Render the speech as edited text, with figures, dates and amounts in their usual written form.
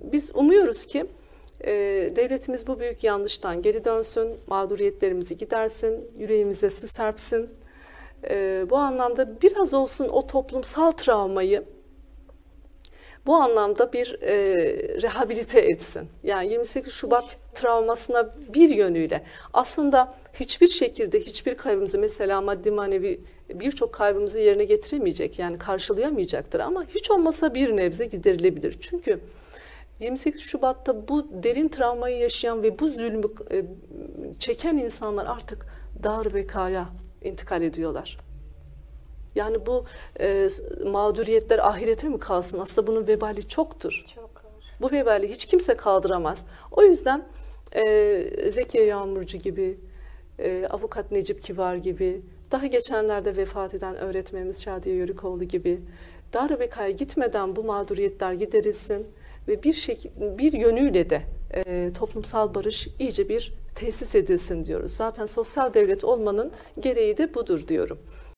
biz umuyoruz ki devletimiz bu büyük yanlıştan geri dönsün, mağduriyetlerimizi gidersin, yüreğimize su serpsin. Bu anlamda biraz olsun o toplumsal travmayı bu anlamda bir rehabilite etsin. Yani 28 Şubat travmasına bir yönüyle aslında hiçbir şekilde hiçbir kaybımızı, mesela maddi manevi birçok kaybımızı yerine getiremeyecek, yani karşılayamayacaktır ama hiç olmasa bir nebze giderilebilir. Çünkü 28 Şubat'ta bu derin travmayı yaşayan ve bu zulmü çeken insanlar artık dar bekaya intikal ediyorlar. Yani bu mağduriyetler ahirete mi kalsın? Aslında bunun vebali çoktur. Çok ağır. Bu vebali hiç kimse kaldıramaz. O yüzden Zekiye Yağmurcu gibi, Avukat Necip Kibar gibi, daha geçenlerde vefat eden öğretmenimiz Şadiye Yörükoğlu gibi dar bekaya gitmeden bu mağduriyetler giderilsin ve bir yönüyle de toplumsal barış iyice bir tesis edilsin diyoruz. Zaten sosyal devlet olmanın gereği de budur diyorum.